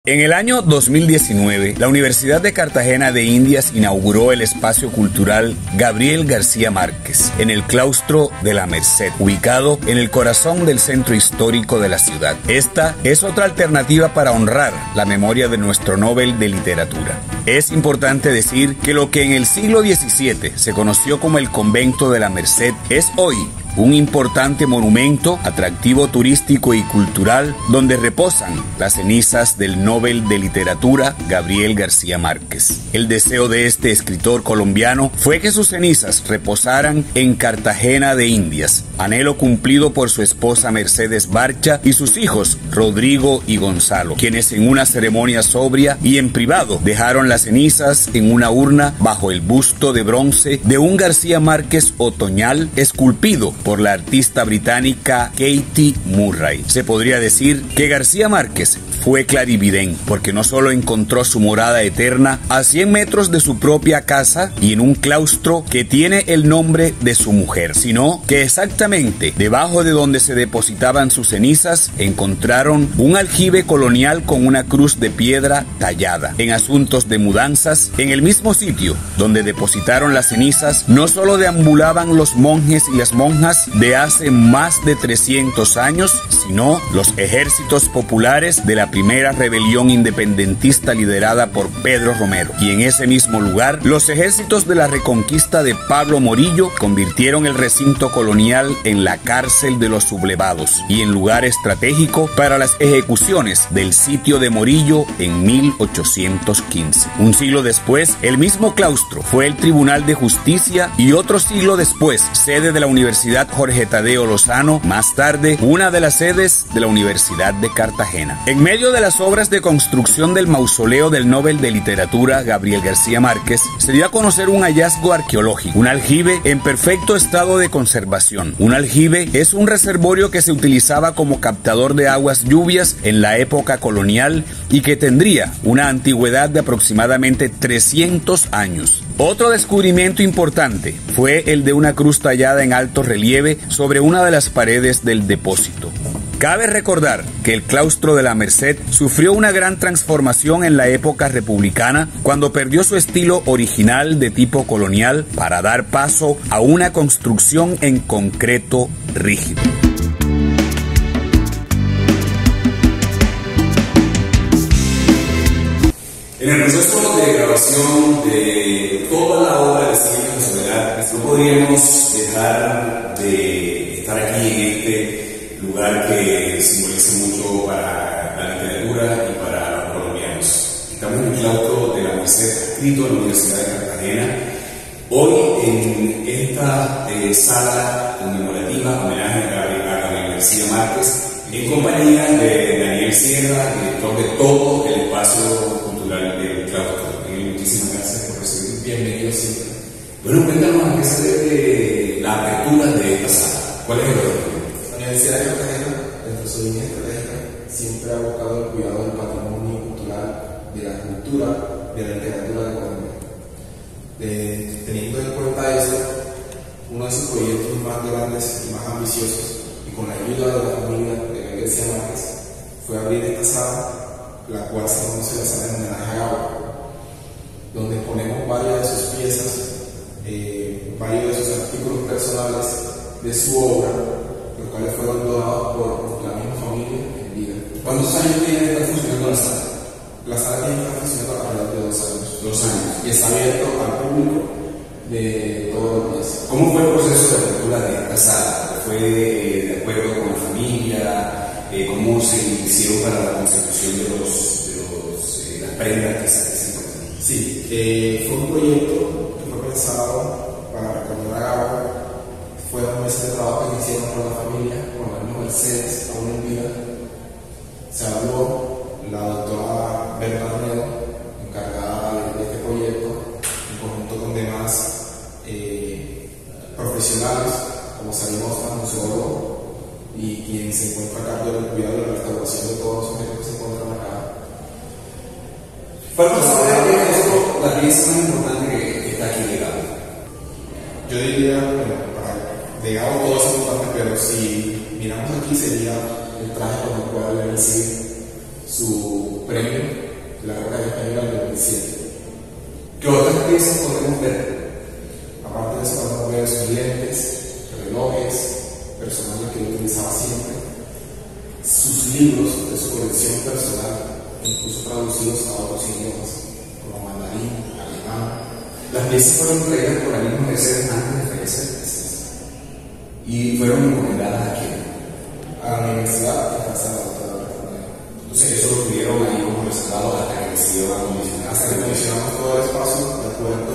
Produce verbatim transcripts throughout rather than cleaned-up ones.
En el año dos mil diecinueve, la Universidad de Cartagena de Indias inauguró el espacio cultural Gabriel García Márquez en el claustro de la Merced, ubicado en el corazón del centro histórico de la ciudad. Esta es otra alternativa para honrar la memoria de nuestro Nobel de Literatura. Es importante decir que lo que en el siglo diecisiete se conoció como el Convento de la Merced es hoy un importante monumento, atractivo turístico y cultural, donde reposan las cenizas del Nobel de Literatura Gabriel García Márquez. El deseo de este escritor colombiano fue que sus cenizas reposaran en Cartagena de Indias, anhelo cumplido por su esposa Mercedes Barcha y sus hijos Rodrigo y Gonzalo, quienes en una ceremonia sobria y en privado dejaron las cenizas en una urna bajo el busto de bronce de un García Márquez otoñal esculpido por la artista británica Katie Murray. Se podría decir que García Márquez fue clarividente, porque no solo encontró su morada eterna a cien metros de su propia casa y en un claustro que tiene el nombre de su mujer, sino que exactamente debajo de donde se depositaban sus cenizas encontraron un aljibe colonial con una cruz de piedra tallada. En asuntos de mudanzas, en el mismo sitio donde depositaron las cenizas, no solo deambulaban los monjes y las monjas de hace más de trescientos años, sino los ejércitos populares de la primera rebelión independentista liderada por Pedro Romero. Y en ese mismo lugar, los ejércitos de la reconquista de Pablo Morillo convirtieron el recinto colonial en la cárcel de los sublevados y en lugar estratégico para las ejecuciones del sitio de Morillo en mil ochocientos quince. Un siglo después, el mismo claustro fue el Tribunal de Justicia y otro siglo después, sede de la Universidad Jorge Tadeo Lozano, más tarde una de las sedes de la Universidad de Cartagena. En medio de las obras de construcción del mausoleo del Nobel de Literatura Gabriel García Márquez, se dio a conocer un hallazgo arqueológico, un aljibe en perfecto estado de conservación. Un aljibe es un reservorio que se utilizaba como captador de aguas lluvias en la época colonial y que tendría una antigüedad de aproximadamente trescientos años. Otro descubrimiento importante fue el de una cruz tallada en alto relieve sobre una de las paredes del depósito. Cabe recordar que el claustro de la Merced sufrió una gran transformación en la época republicana cuando perdió su estilo original de tipo colonial para dar paso a una construcción en concreto rígido. En el proceso de grabación de toda la obra de Cien de Soledad, no podríamos dejar de estar aquí en este lugar que simboliza mucho para la literatura y para los colombianos. Estamos en el claustro de la Merced, adscrito a la Universidad de Cartagena. Hoy en esta eh, sala conmemorativa, homenaje a Gabriel, a Gabriel García Márquez, en compañía de Daniel Sierra, director de todo el espacio cultural del claustro. Muchísimas gracias por recibirnos. Bienvenido siempre. Bueno, cuéntanos a qué se debe la apertura de esta sala. ¿Cuál es el origen? La Universidad de Cartagena, desde su línea estratégica, siempre ha buscado el cuidado del patrimonio cultural, de la cultura, de la literatura de Colombia. De, teniendo en cuenta eso, uno de sus proyectos más grandes y más ambiciosos, y con la ayuda de la familia de Gabriel García Márquez, fue abrir esta sala, la cual se conoce la sala de homenaje a Gabo, donde ponemos varias de sus piezas, eh, varios de sus artículos personales de su obra, los cuales fueron donados por la misma familia en vida. ¿Cuántos años tiene que estar funcionando la sala? La sala tiene que estar funcionando alrededor de dos años. Dos años. Y está abierto al público de todos los días. ¿Cómo fue el proceso de apertura de esta sala? ¿Fue eh, de acuerdo con la familia? Eh, ¿Cómo se hicieron para la consecución de, los, de los, eh, las prendas que se hicieron? Sí, eh, fue un proyecto que fue pensado para recordar a Gabo. Fueron meses de trabajo que hicieron con la familia, con la misma Mercedes, aún en vida. Se habló la doctora Berta Romero, encargada de, de este proyecto, en conjunto con demás eh, profesionales, como salimos a museólogo, y quien se encuentra a cargo del cuidado y la restauración de todos los objetos que se encuentran acá. ¿Cuál considera que es la pieza más importante que, que está aquí legado? Yo diría, bueno, para legado todo es importante, pero si miramos aquí sería el traje con el cual él sigue su premio de la Cartagena Española del dos mil siete. ¿Qué otras piezas podemos ver? Aparte de eso, podemos ver sus lentes, relojes, personales que él utilizaba siempre, sus libros de su colección personal, incluso traducidos a otros idiomas, como mandarín, alemán. Las piezas fueron traídas por Alí Merced antes de fallecer, y fueron encomendadas a quién? A la universidad de Casa de la Doctora. Entonces, eso lo tuvieron ahí como reservado hasta que decidió acondicionar. Hasta que acondicionamos todo el espacio de acuerdo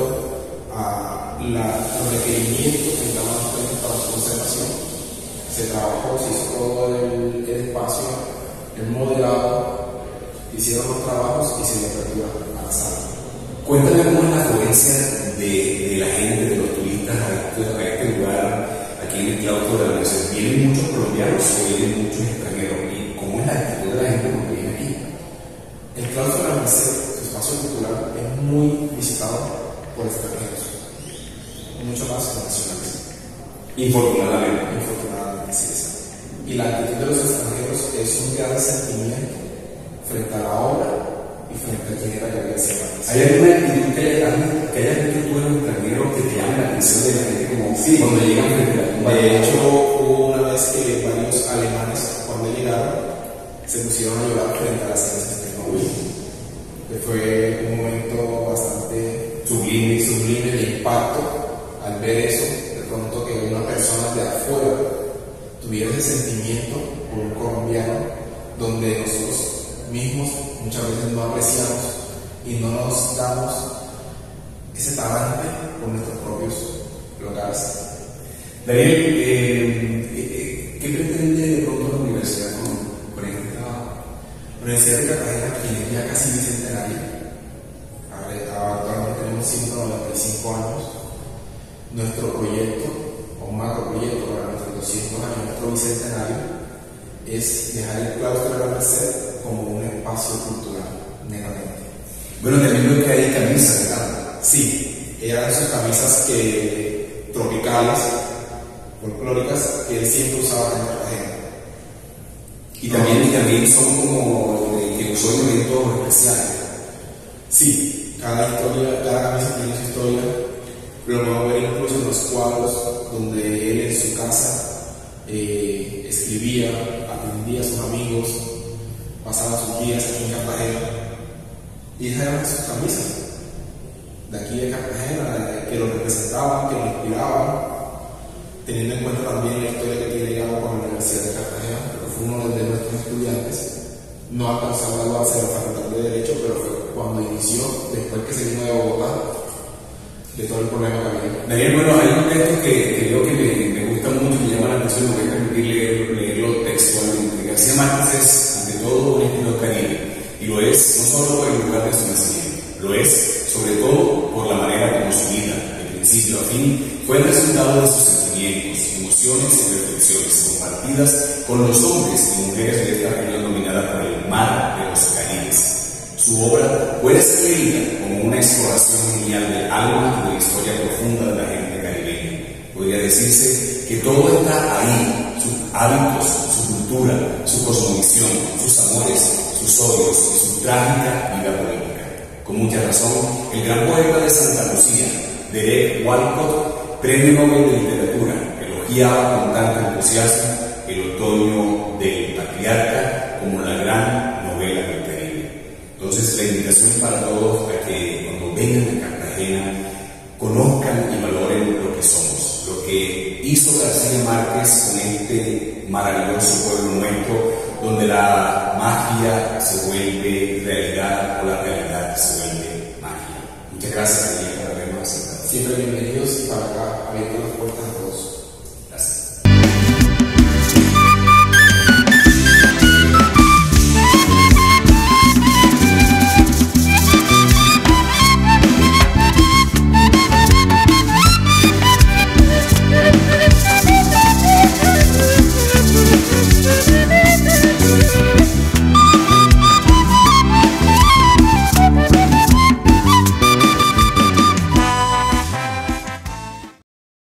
a la, los requerimientos que estaban para su conservación. Se trabajó, se hizo todo el, el espacio, el modelado, hicieron los trabajos y se dio apertura a la sala. Cuéntame cómo es la afluencia de, de la gente, de los turistas a este, a este lugar, aquí en el claustro de la Merced. ¿Vienen muchos colombianos o vienen muchos extranjeros? ¿Y cómo es la actitud de la gente cuando viene aquí? El claustro de la Merced, su espacio cultural, es muy visitado por extranjeros, mucho más que nacionales. Infortunadamente. Infortunadamente, sí, sí. Y la actitud de los extranjeros es un gran sentimiento frente a la obra y frente a quien era Gabriel García Márquez. ¿Hay alguna actitud que haya, que haya visto tú en los extranjeros que te llame la atención de la gente como sí, cuando llegan frente a la tumba? De hecho, hubo una vez que varios alemanes, cuando llegaron, se pusieron a llorar frente a las cenizas de Nobel. Que fue un momento bastante sublime, sublime de impacto al ver eso, de pronto que una persona de afuera tuviera ese sentimiento por un colombiano, donde nosotros mismos muchas veces no apreciamos y no nos damos ese talante por nuestros propios locales. Daniel, eh, eh, ¿qué pretende de pronto la universidad con, con este trabajo? La Universidad de Cartagena tiene ya casi bicentenario. Actualmente tenemos ciento noventa y cinco años. Nuestro proyecto, o un macro proyecto para nuestros doscientos años, nuestro bicentenario, es dejar el claustro de la Merced como un espacio cultural, netamente. Bueno, también veo que hay camisas, ¿verdad? Sí, eran sus camisas que, tropicales, folclóricas, que él siempre usaba en Cartagena. Y también, y también son como eh, que usó en eventos especiales. Sí, cada historia, cada camisa tiene su historia. Lo vamos a ver incluso en los cuadros donde él en su casa eh, escribía, atendía a sus amigos, pasaba sus días aquí en Cartagena. Y esas eran sus camisas de aquí de Cartagena, que lo representaban, que lo inspiraban, teniendo en cuenta también la historia que tiene ya con la Universidad de Cartagena, porque fue uno de nuestros estudiantes. No alcanzó a graduarse en la Facultad de Derecho, pero fue cuando inició, después que se vino de Bogotá, de todo el problema que había. Daniel, bueno, hay un texto que, que creo que me, me gusta mucho, me llama la atención, me voy a permitir leer, leerlo textualmente. García Márquez es, ante todo, un estilo caribe, y lo es no solo por el lugar de su nacimiento, lo es sobre todo por la manera como su vida, de principio a fin, fue el resultado de sus sentimientos, emociones y reflexiones compartidas con los hombres y mujeres de esta región dominada por el mar de los Caribes. Su obra puede ser leída como una exploración genial del alma y de la historia profunda de la gente caribeña. Podría decirse que todo está ahí, sus hábitos, su cultura, su cosmovisión, sus amores, sus odios y su trágica vida política. Con mucha razón, el gran poeta de Santa Lucía, Derek Walcott, Premio Nobel de Literatura, elogiaba con tanto entusiasmo El otoño del patriarca como la gran novela del Caribe. Entonces, la invitación para todos a que cuando vengan a Cartagena conozcan y valoren lo que somos, lo que hizo García Márquez con este maravilloso pueblo nuestro, donde la magia se vuelve realidad o la realidad se vuelve magia. Muchas gracias, Daniel, por habernos aceptado. Siempre bienvenidos y para acá, abierto las puertas